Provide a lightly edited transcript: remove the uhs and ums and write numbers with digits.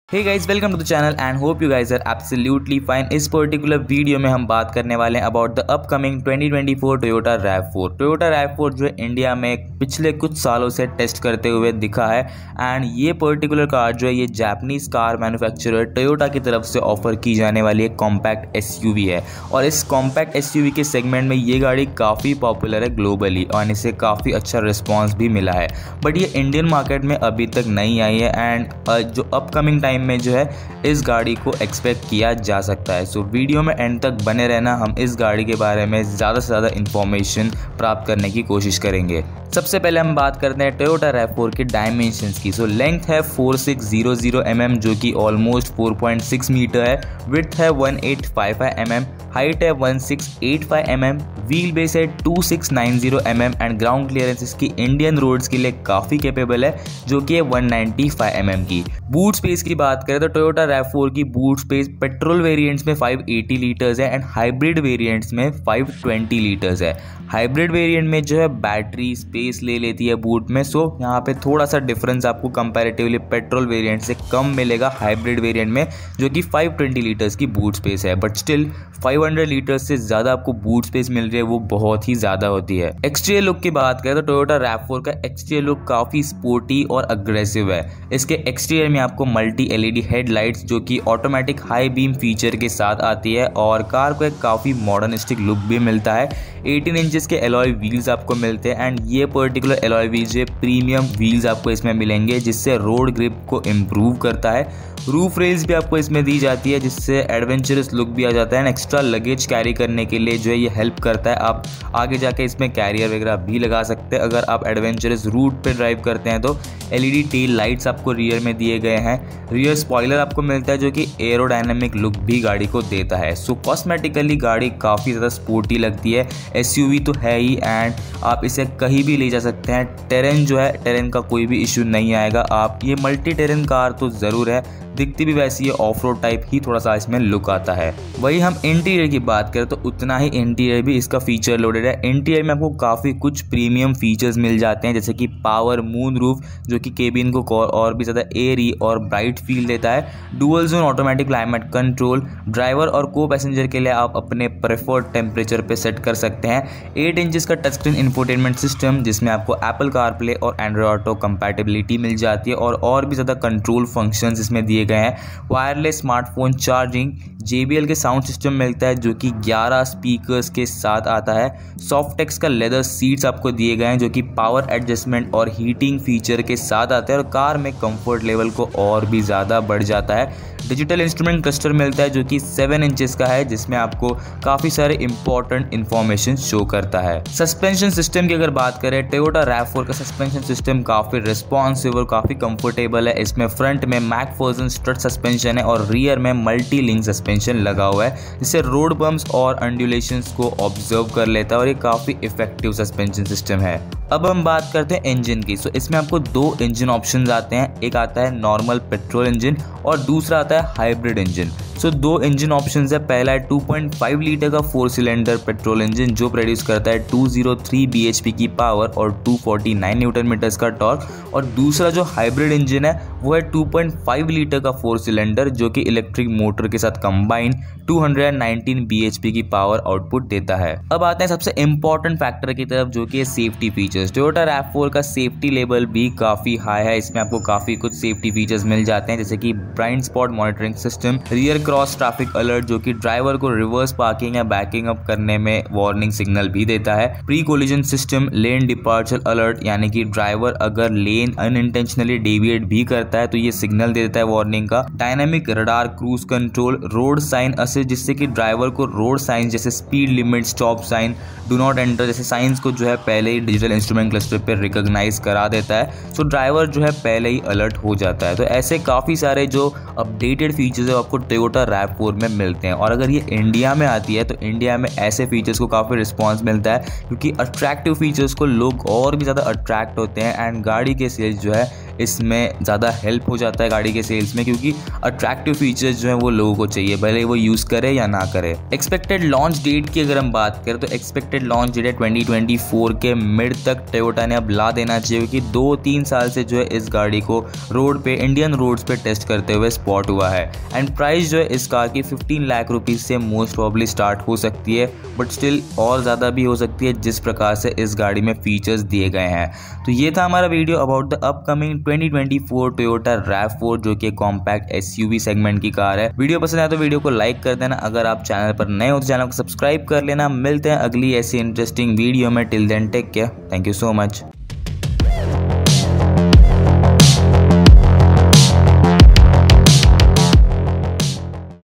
Hey guys, welcome to the channel and hope you guys are absolutely fine. इस particular video में हम बात करने वाले हैं about the upcoming 2024 Toyota RAV4। Toyota RAV4 जो है इंडिया में पिछले कुछ सालों से टेस्ट करते हुए दिखा है एंड ये पर्टिकुलर कार जो है ये जापानीज कार मैन्युफैक्चरर टोयोटा की तरफ से ऑफर की जाने वाली एक कॉम्पैक्ट SUV है। और इस कॉम्पैक्ट SUV के सेगमेंट में ये गाड़ी काफ़ी पॉपुलर है ग्लोबली और इसे काफ़ी अच्छा रिस्पॉन्स भी मिला है, बट ये इंडियन मार्केट में अभी तक नहीं आई है एंड जो अपकमिंग टाइम में जो है इस गाड़ी को एक्सपेक्ट किया जा सकता है। सो वीडियो में एंड तक बने रहना, हम इस गाड़ी के बारे में ज़्यादा से ज़्यादा इंफॉर्मेशन प्राप्त करने की कोशिश करेंगे। सबसे पहले हम बात करते हैं टोयोटा RAV4 के डायमेंशंस की। सो लेंथ है 4600 mm जो कि ऑलमोस्ट 4.6 मीटर है, विड्थ है 1855 mm, हाइट है 1685 mm, व्हील बेस है 2690 mm एंड ग्राउंड क्लियरेंस इसकी इंडियन रोड्स के लिए काफ़ी कैपेबल है जो कि है 195 mm की। बूट स्पेस की बात करें तो टोयोटा RAV4 की बूट स्पेस पेट्रोल वेरिएंट्स में 580 लीटर्स है एंड हाइब्रिड वेरिएंट्स में 520 लीटर्स है। हाइब्रिड वेरिएंट में जो है बैटरी स्पेस ले लेती है बूट में, सो यहाँ पे थोड़ा सा डिफरेंस आपको कंपैरेटिवली पेट्रोल वेरिएंट से कम मिलेगा हाइब्रिड वेरिएंट में जो कि 520 लीटर्स की बूट स्पेस है, बट स्टिल 500 लीटर्स से ज़्यादा आपको बूट स्पेस मिल रही है, वो बहुत ही ज़्यादा होती है। एक्सटीरियर लुक की बात करें तो टोयोटा RAV4 का एक्सटीरियर लुक काफ़ी स्पोर्टी और अग्रेसिव है। इसके एक्सटीरियर में आपको मल्टी LED हेडलाइट्स जो कि ऑटोमेटिक हाई बीम फीचर के साथ आती है और कार को एक काफ़ी मॉडर्निस्टिक लुक भी मिलता है। 18 इंचेस के एलॉय व्हील्स आपको मिलते हैं एंड ये पर्टिकुलर एलॉय व्हील्स जो प्रीमियम व्हील्स आपको इसमें मिलेंगे जिससे रोड ग्रिप को इम्प्रूव करता है। रूफ रेल्स भी आपको इसमें दी जाती है जिससे एडवेंचरस लुक भी आ जाता है एंड एक्स्ट्रा लगेज कैरी करने के लिए जो है ये हेल्प करता है। आप आगे जाके इसमें कैरियर वगैरह भी लगा सकते हैं अगर आप एडवेंचरस रूट पे ड्राइव करते हैं। तो LED टेल लाइट्स आपको रियर में दिए गए हैं। रियर स्पॉइलर आपको मिलता है जो कि एरोडायनेमिक लुक भी गाड़ी को देता है। सो कॉस्मेटिकली गाड़ी काफ़ी ज़्यादा स्पोर्टी लगती है। SUV तो है ही एंड आप इसे कहीं भी ले जा सकते हैं। टेरेन जो है, टेरेन का कोई भी इशू नहीं आएगा। आप ये मल्टी टेरेन कार तो ज़रूर है, दिखती भी वैसी है, ऑफ रोड टाइप ही थोड़ा सा इसमें लुक आता है। वही हम इंटीरियर की बात करें तो उतना ही इंटीरियर भी इसका फीचर लोडेड है। इंटीरियर में आपको काफ़ी कुछ प्रीमियम फीचर्स मिल जाते हैं जैसे कि पावर मून रूफ जो कि केबिन को और भी ज़्यादा एयरी और ब्राइट फील देता है। Dual zone automatic climate control, driver और को पैसेंजर के लिए आप अपने प्रेफर्ड टेम्परेचर पे सेट कर सकते हैं। 8 इंचेस का टच स्क्रीन इंफोटेनमेंट सिस्टम जिसमें आपको एप्पल कारप्ले और एंड्रॉयड ऑटो कंपैटिबिलिटी मिल जाती है और भी ज़्यादा कंट्रोल फंक्शंस इसमें दिए गए हैं। वायरलेस स्मार्टफोन चार्जिंग, JBL के साउंड सिस्टम मिलता है जो कि 11 स्पीकर्स के साथ आता है। सॉफ्टेक्स का लेदर सीट्स आपको दिए गए हैं जो कि पावर एडजस्टमेंट और हीटिंग फीचर के साथ आते हैं और कार में कंफर्ट लेवल को और भी ज़्यादा बढ़ जाता है। डिजिटल इंस्ट्रूमेंट क्लस्टर मिलता है जो कि 7 इंचेस का है जिसमें आपको काफ़ी सारे इंपॉर्टेंट इंफॉर्मेशन शो करता है। सस्पेंशन सिस्टम की अगर बात करें, टोयोटा RAV4 का सस्पेंशन सिस्टम काफ़ी रिस्पॉन्सिव और काफ़ी कंफर्टेबल है। इसमें फ्रंट में मैकफर्सन स्ट्रट सस्पेंशन है और रियर में मल्टी लिंक सस्पेंशन लगा हुआ है जिससे रोड बम्प्स और अंडुलेशंस को ऑब्जर्व कर लेता है और ये काफ़ी इफेक्टिव सस्पेंशन सिस्टम है। अब हम बात करते हैं इंजन की। सो इसमें आपको 2 इंजन ऑप्शंस आते हैं, एक आता है नॉर्मल पेट्रोल इंजन और दूसरा आता है hybrid engine. So 2 engine options है। पहला है 2.5 लीटर का 4 सिलेंडर पेट्रोल इंजन जो प्रोड्यूस करता है 203 bhp की पावर और 249 न्यूटन मीटर्स का टॉर्क, और दूसरा जो हाइब्रिड इंजन है वो है 2.5 लीटर का 4 सिलेंडर जो कि इलेक्ट्रिक मोटर के साथ कंबाइन 219 bhp की पावर आउटपुट देता है। अब आते हैं सबसे इंपॉर्टेंट फैक्टर की तरफ जो कि सेफ्टी फीचर्स। टोयोटा RAV4 का सेफ्टी लेवल भी काफ़ी हाई है। इसमें आपको काफ़ी कुछ सेफ्टी फीचर्स मिल जाते हैं जैसे कि blind spot monitoring system, rear cross traffic alert जो कि ड्राइवर को रिवर्स पार्किंग या बैकिंग अप करने में वार्निंग सिग्नल भी देता है। Pre collision system, lane departure alert यानी कि ड्राइवर अगर लेन अनइंटेंशनली डेविएट भी करता है तो ये सिग्नल दे देता है वार्निंग का। Dynamic radar cruise control, road sign assist जिससे कि ड्राइवर को रोड साइन जैसे speed limit, stop sign, do not enter जैसे साइंस को जो है पहले ही डिजिटल इंस्ट्रूमेंट क्लस्टर पे रिकॉग्नाइज करा देता है, सो ड्राइवर जो है पहले ही अलर्ट हो जाता है। तो ऐसे काफ़ी सारे जो अपडेटेड फीचर्स है आपको टोयोटा RAV4 में मिलते हैं और अगर ये इंडिया में आती है तो इंडिया में ऐसे फीचर्स को काफ़ी रिस्पॉन्स मिलता है क्योंकि अट्रैक्टिव फीचर्स को लोग और भी ज़्यादा अट्रैक्ट होते हैं एंड गाड़ी के सेल्स जो है इसमें ज़्यादा हेल्प हो जाता है गाड़ी के सेल्स में, क्योंकि अट्रैक्टिव फीचर्स जो हैं वो लोगों को चाहिए, भले वो यूज़ करे या ना करे। एक्सपेक्टेड लॉन्च डेट की अगर हम बात करें तो एक्सपेक्टेड लॉन्च डेट है 2024 के मिड तक टोयोटा ने अब ला देना चाहिए, क्योंकि 2-3 साल से जो है इस गाड़ी को रोड पे, इंडियन रोड्स पे टेस्ट करते हुए स्पॉट हुआ है। एंड प्राइस जो है इस कार की 15 लाख रुपीज़ से मोस्ट प्रॉब्ली स्टार्ट हो सकती है, बट स्टिल और ज़्यादा भी हो सकती है जिस प्रकार से इस गाड़ी में फीचर्स दिए गए हैं। तो ये था हमारा video about the upcoming 2024 Toyota RAV4 जो कि कॉम्पैक्ट SUV सेगमेंट की कार है। वीडियो पसंद आया तो वीडियो को लाइक कर देना, अगर आप चैनल पर नए हो तो चैनल को सब्सक्राइब कर लेना। मिलते हैं अगली ऐसी इंटरेस्टिंग वीडियो में, till then take care, thank you so much.